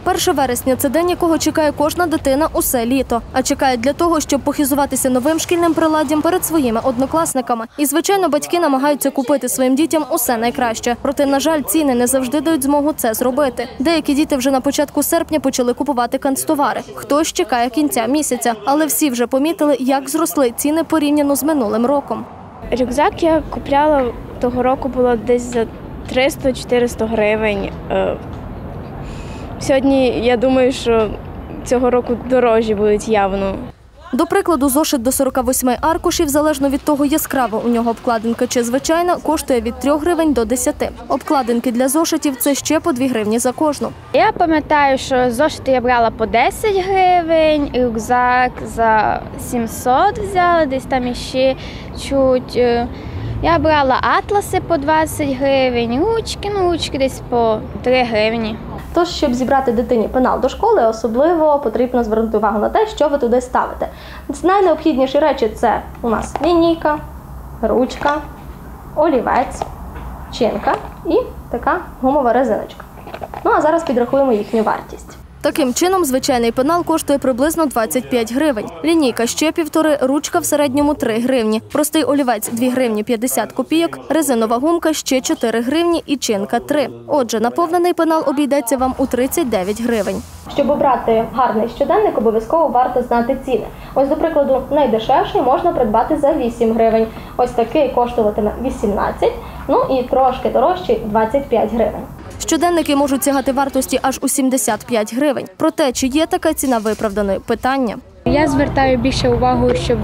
1 вересня – це день, якого чекає кожна дитина усе літо. А чекає для того, щоб похизуватися новим шкільним приладдям перед своїми однокласниками. І, звичайно, батьки намагаються купити своїм дітям усе найкраще. Проте, на жаль, ціни не завжди дають змогу це зробити. Деякі діти вже на початку серпня почали купувати канцтовари. Хтось чекає кінця місяця. Але всі вже помітили, як зросли ціни порівняно з минулим роком. Рюкзак я купляла того року, було десь за 300-400 гривень. Сьогодні, я думаю, що цього року дорожчі будуть явно. До прикладу, зошит до 48 аркушів, залежно від того, яскрава у нього обкладинка чи звичайна, коштує від 3 гривень до 10. Обкладинки для зошитів – це ще по 2 гривні за кожну. Я пам'ятаю, що зошити я брала по 10 гривень, рюкзак за 700 взяла, десь там іще чуть. Я брала атласи по 20 гривень, ручки десь по 3 гривні. Тож, щоб зібрати дитині пенал до школи, особливо потрібно звернути увагу на те, що ви туди ставите. Найнеобхідніші речі – це у нас лінійка, ручка, олівець, чинка і така гумова резиночка. Ну а зараз підрахуємо їхню вартість. Таким чином, звичайний пенал коштує приблизно 25 гривень. Лінійка – ще 1,5, ручка в середньому – 3 гривні. Простий олівець – 2 гривні 50 копійок, резинова гумка – ще 4 гривні і чинка – 3. Отже, наповнений пенал обійдеться вам у 39 гривень. Щоб обрати гарний щоденник, обов'язково варто знати ціни. Ось, до прикладу, найдешевший можна придбати за 8 гривень. Ось такий коштуватиме 18, ну і трошки дорожчий – 25 гривень. Щоденники можуть сягати вартості аж у 75 гривень. Проте, чи є така ціна виправданою – питання. Я звертаю більше увагу, щоб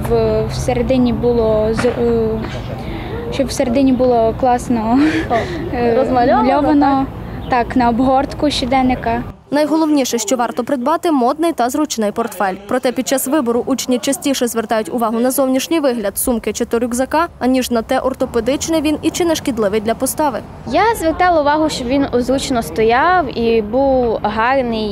всередині було класно розмальовано, так, на обгортку щоденника. Найголовніше, що варто придбати – модний та зручний портфель. Проте під час вибору учні частіше звертають увагу на зовнішній вигляд сумки чи то рюкзака, аніж на те, ортопедичний він і чи не шкідливий для постави. Я звертала увагу, щоб він зручно стояв і був гарний,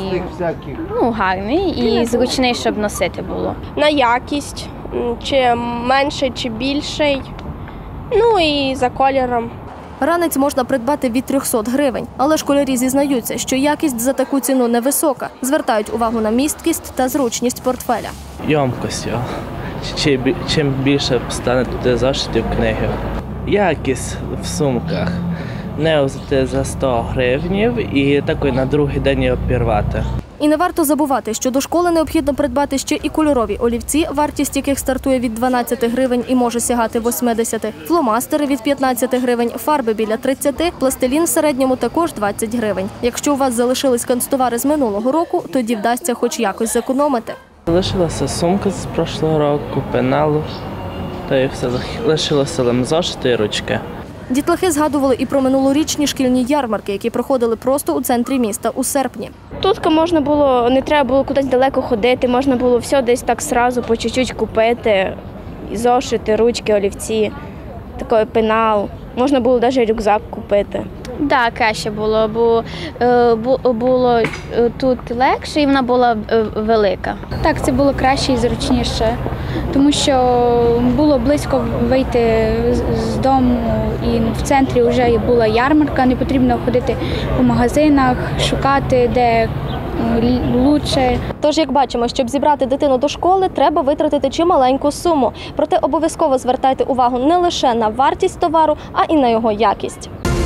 і зручний, щоб носити було. На якість, чи менший, чи більший, ну і за кольором. Ранець можна придбати від 300 гривень, але школярі зізнаються, що якість за таку ціну невисока. Звертають увагу на місткість та зручність портфеля. Ємкость його. Чим більше стане туди зошитів книги. Якість в сумках. Не взяти за 100 гривнів і такий на другий день його пірвати. І не варто забувати, що до школи необхідно придбати ще і кольорові олівці, вартість яких стартує від 12 гривень і може сягати 80, фломастери від 15 гривень, фарби біля 30, пластилін в середньому також 20 гривень. Якщо у вас залишились канцтовари з минулого року, тоді вдасться хоч якось зекономити. Залишилася сумка з прошлого року, пенал, та і все. Лишилося зошити і ручки. Дітлахи згадували і про минулорічні шкільні ярмарки, які проходили просто у центрі міста у серпні. Тут можна було, не треба було кудись далеко ходити, можна було все десь так одразу по чуть-чуть купити, зошити, ручки, олівці, такий пенал. Можна було навіть рюкзак купити. Так, краще було, бо було тут легше і вона була велика. Так, це було краще і зручніше, тому що було близько вийти з дому і в центрі вже була ярмарка, не потрібно ходити по магазинах, шукати, де краще. Тож, як бачимо, щоб зібрати дитину до школи, треба витратити чималеньку суму. Проте обов'язково звертайте увагу не лише на вартість товару, а і на його якість.